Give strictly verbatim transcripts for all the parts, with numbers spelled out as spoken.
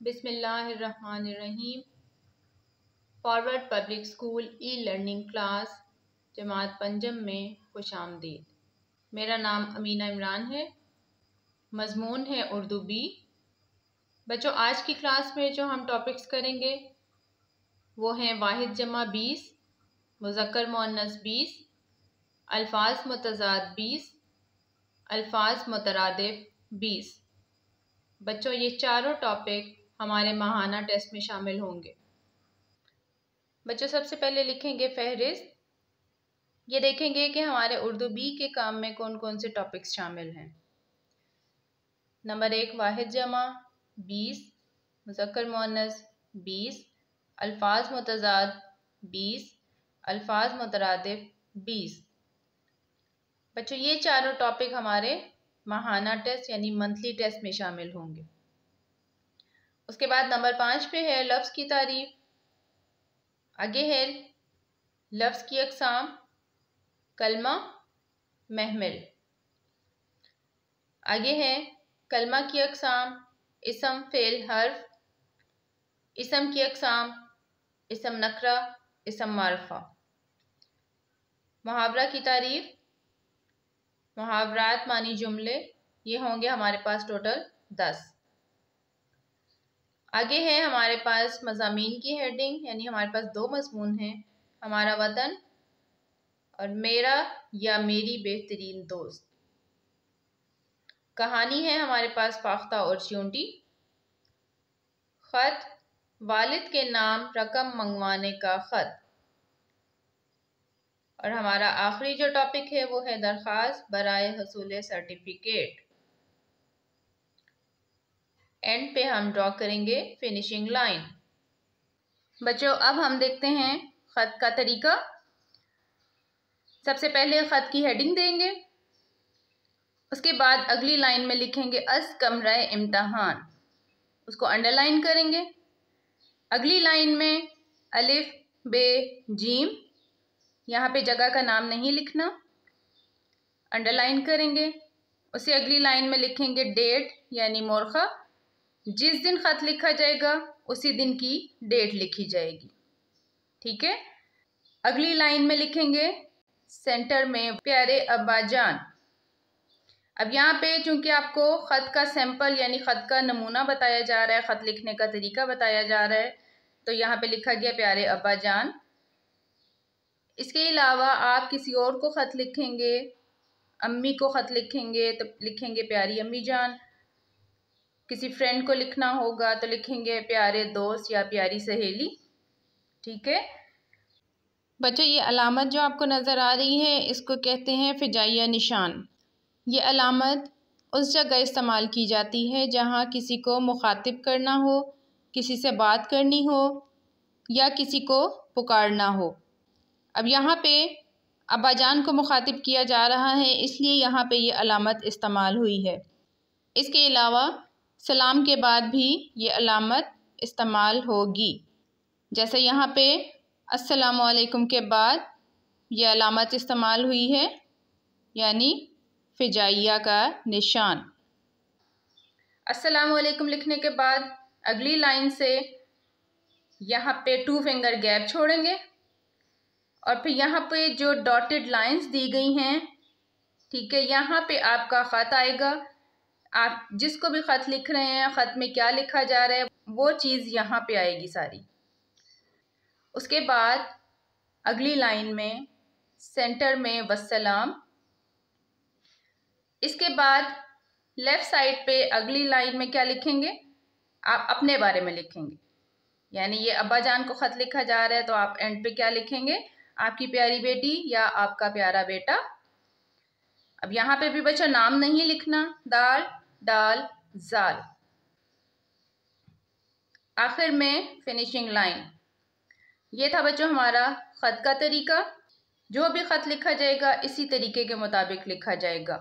बिस्मिल्लाहिर्रहमानिर्रहीम। Forward public school e learning class जमात पंजम में खुशामदीद। मेरा नाम अमीना इमरान है। मज़मून है उर्दू बी। बच्चों, आज की क्लास में जो हम टॉपिक्स करेंगे वो हैं वाहिद जमा बीस, मुज़क्कर मुअन्नस बीस, अल्फाज मुतज़ाद बीस, अल्फाज मुतरादिफ बीस। बच्चों, ये चारों टॉपिक हमारे माहाना टेस्ट में शामिल होंगे। बच्चों, सबसे पहले लिखेंगे फहरिस्त। ये देखेंगे कि हमारे उर्दू बी के काम में कौन कौन से टॉपिक्स शामिल हैं। नंबर एक, वाहिद जमा बीस, मुज़क्कर मुअन्नस बीस, अल्फाज मुतज़ाद बीस, अल्फाज मुतरादिफ बीस। बच्चों, ये चारों टॉपिक हमारे माहाना टेस्ट यानी मंथली टेस्ट में शामिल होंगे। उसके बाद नंबर पाँच पे है लफ्ज़ की तारीफ। आगे है लफ्ज़ की अक़साम, कलमा, महमिल। आगे है कलमा की अक़साम, इसम, फ़ेल, हर्फ। इसम की अक़साम, इसम नकरा, इसम मारफा। मुहावरा की तारीफ, मुहावरात मानी जुमले, ये होंगे हमारे पास टोटल दस। आगे है हमारे पास मज़ामीन की हेडिंग, यानी हमारे पास दो मज़मून हैं, हमारा वतन और मेरा या मेरी बेहतरीन दोस्त। कहानी है हमारे पास फाख्ता और चींटी। ख़त, वालिद के नाम रकम मंगवाने का ख़त। और हमारा आखिरी जो टॉपिक है वो है दरख्वास्त बराए हसूल सर्टिफिकेट। एंड पे हम ड्रॉ करेंगे फिनिशिंग लाइन। बच्चों, अब हम देखते हैं ख़त का तरीका। सबसे पहले ख़त की हेडिंग देंगे, उसके बाद अगली लाइन में लिखेंगे अस कमराए इम्तहान, उसको अंडरलाइन करेंगे। अगली लाइन में अलिफ बे जीम, यहाँ पे जगह का नाम नहीं लिखना, अंडरलाइन करेंगे। उसे अगली लाइन में लिखेंगे डेट यानी मोरखा, जिस दिन ख़त लिखा जाएगा उसी दिन की डेट लिखी जाएगी। ठीक है। अगली लाइन में लिखेंगे सेंटर में प्यारे अब्बा जान। अब यहाँ पे चूंकि आपको ख़त का सैंपल यानी ख़त का नमूना बताया जा रहा है, ख़त लिखने का तरीका बताया जा रहा है, तो यहाँ पे लिखा गया प्यारे अब्बा जान। इसके अलावा आप किसी और को ख़त लिखेंगे, अम्मी को ख़त लिखेंगे तो लिखेंगे प्यारी अम्मी जान। किसी फ्रेंड को लिखना होगा तो लिखेंगे प्यारे दोस्त या प्यारी सहेली। ठीक है बच्चों, ये अलामत जो आपको नज़र आ रही है इसको कहते हैं फ़िजाइया निशान। ये अलामत उस जगह इस्तेमाल की जाती है जहाँ किसी को मुखातिब करना हो, किसी से बात करनी हो या किसी को पुकारना हो। अब यहाँ पे अब्बा जान को मुखातिब किया जा रहा है, इसलिए यहाँ पे ये अलामत इस्तेमाल हुई है। इसके अलावा सलाम के बाद भी ये अलामत इस्तेमाल होगी। जैसे यहाँ पे अस्सलामु अलैकुम के बाद ये अलामत इस्तेमाल हुई है, यानी फ़िजाइया का निशान। अस्सलामु अलैकुम लिखने के बाद अगली लाइन से यहाँ पे टू फिंगर गैप छोड़ेंगे और फिर यहाँ पे जो डॉटेड लाइंस दी गई हैं, ठीक है, यहाँ पे आपका ख़त आएगा। आप जिसको भी ख़त लिख रहे हैं, ख़त में क्या लिखा जा रहा है वो चीज़ यहाँ पे आएगी सारी। उसके बाद अगली लाइन में सेंटर में वस्सलाम। इसके बाद लेफ़्ट साइड पे अगली लाइन में क्या लिखेंगे, आप अपने बारे में लिखेंगे। यानी ये अब्बा जान को ख़त लिखा जा रहा है तो आप एंड पे क्या लिखेंगे, आपकी प्यारी बेटी या आपका प्यारा बेटा। अब यहाँ पे भी बच्चा नाम नहीं लिखना, दाल डाल जाल। आखिर में फिनिशिंग लाइन। ये था बच्चों हमारा ख़त का तरीका। जो भी ख़त लिखा जाएगा इसी तरीके के मुताबिक लिखा जाएगा।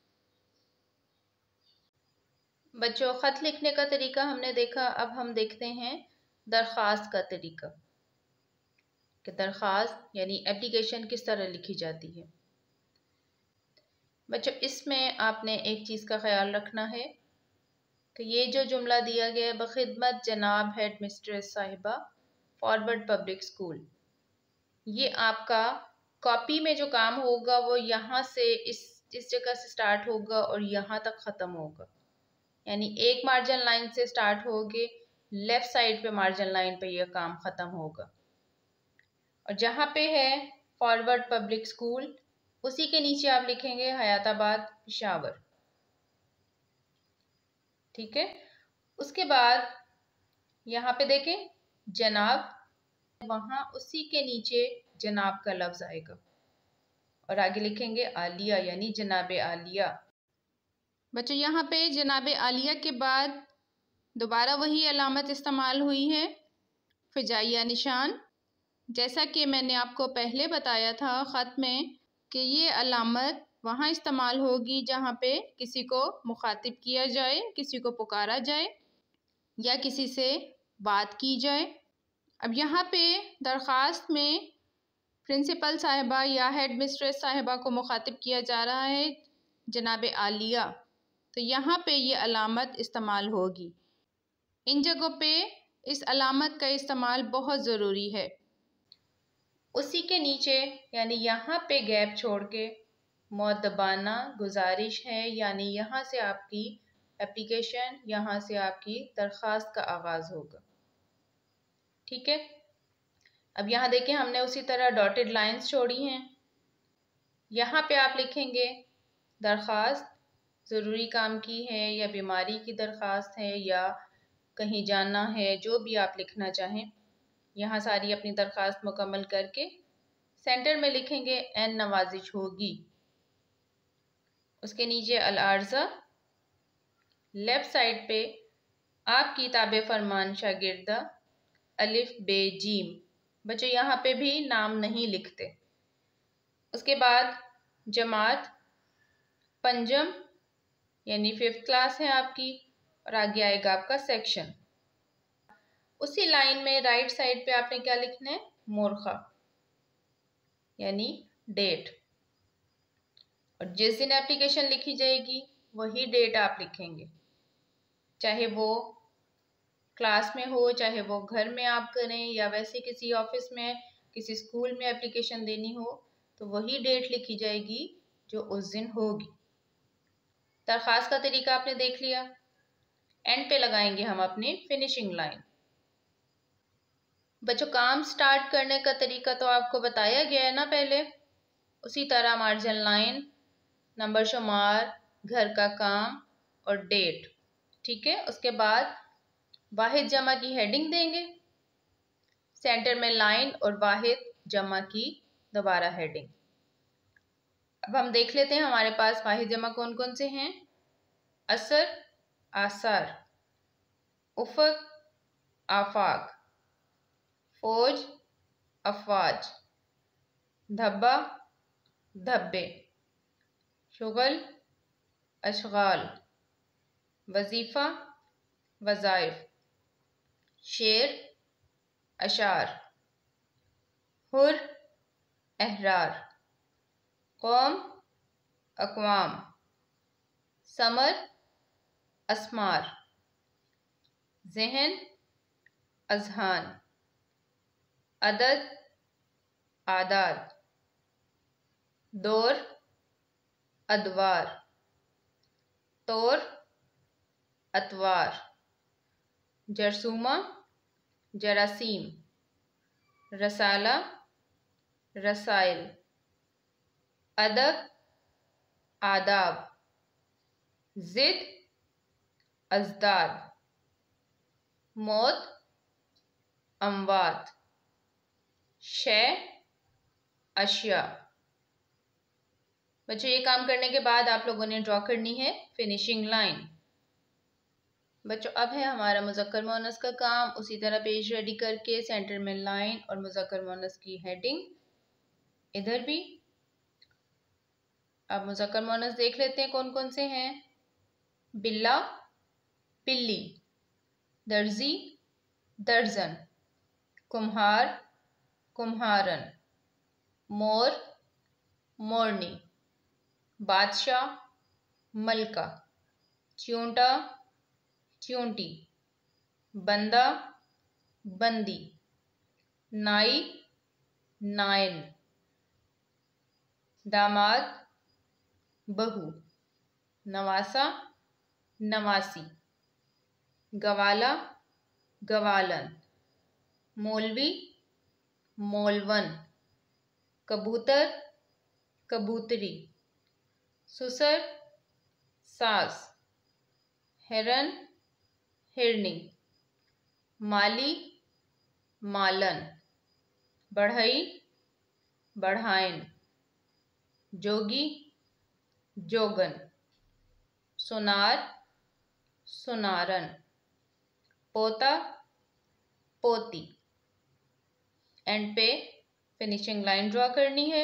बच्चों, ख़त लिखने का तरीका हमने देखा, अब हम देखते हैं दरख्वास्त का तरीका कि दरख्वास्त यानी एप्लीकेशन किस तरह लिखी जाती है। बच्चों, इसमें आपने एक चीज़ का ख्याल रखना है तो ये जो जुमला दिया गया है, बखिदमत जनाब हेड मिस्ट्रेस साहिबा फॉरवर्ड पब्लिक स्कूल, ये आपका कॉपी में जो काम होगा वो यहाँ से इस इस जगह से स्टार्ट होगा और यहाँ तक ख़त्म होगा। यानी एक मार्जिन लाइन से स्टार्ट होके लेफ़्ट साइड पे मार्जिन लाइन पे यह काम ख़त्म होगा। और जहाँ पे है फॉरवर्ड पब्लिक स्कूल, उसी के नीचे आप लिखेंगे हयाताबाद पेशावर। ठीक है। उसके बाद यहाँ पे देखें जनाब, वहाँ उसी के नीचे जनाब का लफ्ज़ आएगा और आगे लिखेंगे आलिया यानी जनाब आलिया। बच्चों यहाँ पे जनाब आलिया के बाद दोबारा वही अलामत इस्तेमाल हुई है, फ़िजाइया निशान। जैसा कि मैंने आपको पहले बताया था ख़त में कि ये अलामत वहाँ इस्तेमाल होगी जहाँ पे किसी को मुखातिब किया जाए, किसी को पुकारा जाए या किसी से बात की जाए। अब यहाँ पे दरख्वास्त में प्रिंसिपल साहिबा या हेड मिस्ट्रेस साहिबा को मुखातिब किया जा रहा है जनाब आलिया, तो यहाँ पे ये अलामत इस्तेमाल होगी। इन जगहों पे इस अलामत का इस्तेमाल बहुत ज़रूरी है। उसी के नीचे यानी यहाँ पे गैप छोड़ के मुअद्दबाना गुजारिश है, यानी यहाँ से आपकी एप्लीकेशन, यहाँ से आपकी दरख्वास्त का आगाज़ होगा। ठीक है। अब यहाँ देखें हमने उसी तरह डॉटेड लाइंस छोड़ी हैं। यहाँ पे आप लिखेंगे दरख्वास्त ज़रूरी काम की है या बीमारी की दरख्वास्त है या कहीं जाना है, जो भी आप लिखना चाहें। यहाँ सारी अपनी दरख्वास्त मुकम्मल करके सेंटर में लिखेंगे एन नवाजिश होगी। उसके नीचे अल आर्ज़ा, लेफ़्ट साइड पे आपकी ताबे फरमान शागिर्दा अलिफ बे जीम। बच्चों यहाँ पे भी नाम नहीं लिखते। उसके बाद जमात पंजम यानी फिफ्थ क्लास है आपकी और आगे आएगा आपका सेक्शन। उसी लाइन में राइट साइड पे आपने क्या लिखना है, मोरखा यानी डेट। और जिस दिन एप्लीकेशन लिखी जाएगी वही डेट आप लिखेंगे, चाहे वो क्लास में हो, चाहे वो घर में आप करें या वैसे किसी ऑफिस में, किसी स्कूल में एप्लीकेशन देनी हो, तो वही डेट लिखी जाएगी जो उस दिन होगी। दरख्वास्त का तरीका आपने देख लिया। एंड पे लगाएंगे हम अपनी फिनिशिंग लाइन। बच्चों काम स्टार्ट करने का तरीका तो आपको बताया गया है ना पहले। उसी तरह मार्जिन लाइन, नंबर शुमार, घर का काम और डेट। ठीक है। उसके बाद वाहिद जमा की हेडिंग देंगे, सेंटर में लाइन और वाहिद जमा की दोबारा हेडिंग। अब हम देख लेते हैं हमारे पास वाहिद जमा कौन कौन से हैं। असर, आसार, उफक, आफाक, फौज, अफवाज, धब्बा, धब्बे, शुगल, अशगाल, वजीफ़ा, वज़ाइफ, शेर, अशार, हुर, अहरार, कौम, अक़वाम, समर, अस्मार, ज़हन, अज़हान, अदद, आदाद, दौर, अदवार, तौर, अतवार, जरसूमा, जरासीम, रसाला, रसाइल, अदब, आदाब, ज़िद, अज़दाद, मौत, अमवात, शै, अशिया। बच्चों ये काम करने के बाद आप लोगों ने ड्रॉ करनी है फिनिशिंग लाइन। बच्चों अब है हमारा मुज़क्कर मुअन्नस का काम। उसी तरह पेज रेडी करके सेंटर में लाइन और मुज़क्कर मुअन्नस की हेडिंग इधर भी। अब मुज़क्कर मुअन्नस देख लेते हैं कौन कौन से हैं। बिल्ला, पिल्ली, दर्जी, दर्जन, कुम्हार, कुम्हारन, मोर, मोरनी, बादशाह, मलका, च्यूंटा, च्यूंटी, बंदा, बंदी, नाई, नायन, दामाद, बहू, नवासा, नवासी, गवाला, गवालन, मौलवी, मौलवन, कबूतर, कबूतरी, सुसर, सास, हिरन, हिरनी, माली, मालन, बढ़ई, बढ़ाइन, जोगी, जोगन, सुनार, सुनारन, पोता, पोती। एंड पे फिनिशिंग लाइन ड्रॉ करनी है।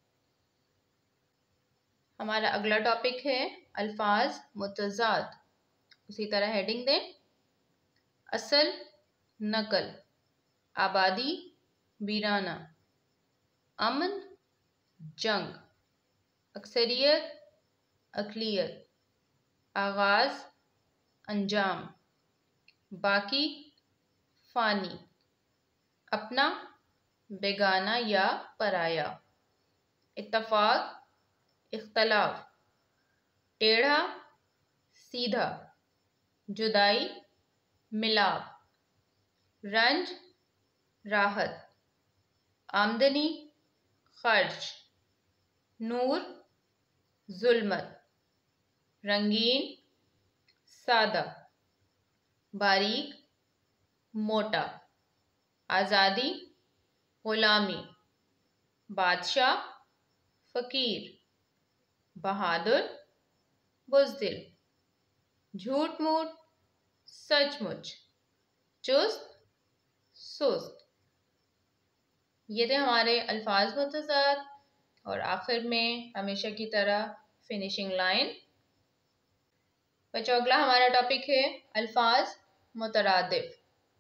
हमारा अगला टॉपिक है अल्फाज मुतज़ाद। उसी तरह हेडिंग दें, असल, नकल, आबादी, वीराना, अमन, जंग, अक्सरियत, अक़लियत, आगाज़, अंजाम, बाकी, फ़ानी, अपना, बेगाना या पराया, इत्तफ़ाक़, इख्तलाफ, टेढ़ा, सीधा, जुदाई, मिलाप, रंज, राहत, आमदनी, खर्च, नूर, जुल्मत, रंगीन, सादा, बारीक, मोटा, आज़ादी, ग़ुलामी, बादशाह, फ़कीर, बहादुर, बुज़दिल, झूठ मूठ, सचमुच, चुस्त, सुस्त। ये थे हमारे अल्फाज मुतज़ाद और आखिर में हमेशा की तरह फिनिशिंग लाइन। बच्चों, अगला हमारा टॉपिक है अल्फाज मुतरादिफ।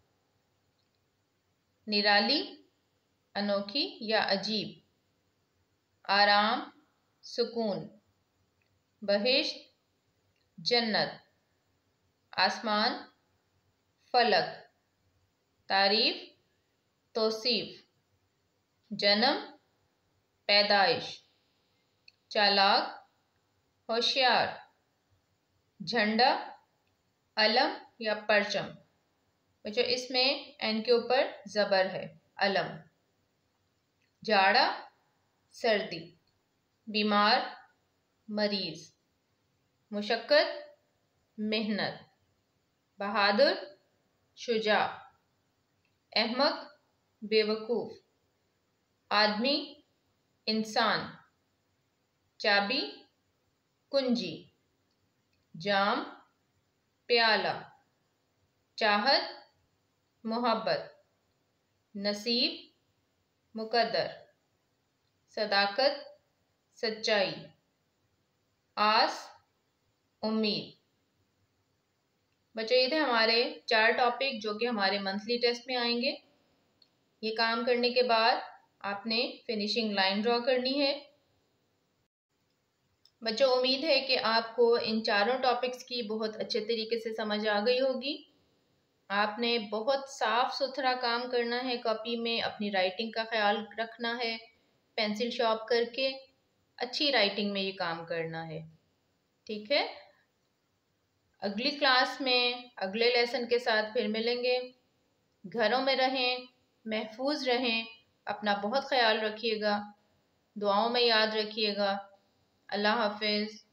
निराली, अनोखी या अजीब, आराम, सुकून, बहिश्त, जन्नत, आसमान, फलक, तारीफ, तौसीफ, जन्म, पैदाइश, चालाक, होशियार, झंडा, अलम या परचम। बच्चों, इसमें एन के ऊपर ज़बर है, अलम। जाड़ा, सर्दी, बीमार, मरीज, मुशक्क़त, मेहनत, बहादुर, शुजा, अहमक, बेवकूफ़, आदमी, इंसान, चाबी, कुंजी, जाम, प्याला, चाहत, मोहब्बत, नसीब, मुकद्दर, सदाकत, सच्चाई, आस, उम्मीद। बच्चों, ये थे हमारे चार टॉपिक जो कि हमारे मंथली टेस्ट में आएंगे। ये काम करने के बाद आपने फिनिशिंग लाइन ड्रॉ करनी है। बच्चों, उम्मीद है कि आपको इन चारों टॉपिक्स की बहुत अच्छे तरीके से समझ आ गई होगी। आपने बहुत साफ सुथरा काम करना है, कॉपी में अपनी राइटिंग का ख्याल रखना है, पेंसिल शॉर्प करके अच्छी राइटिंग में ये काम करना है। ठीक है, अगली क्लास में अगले लेसन के साथ फिर मिलेंगे। घरों में रहें, महफूज रहें, अपना बहुत ख्याल रखिएगा, दुआओं में याद रखिएगा। अल्लाह हाफिज़।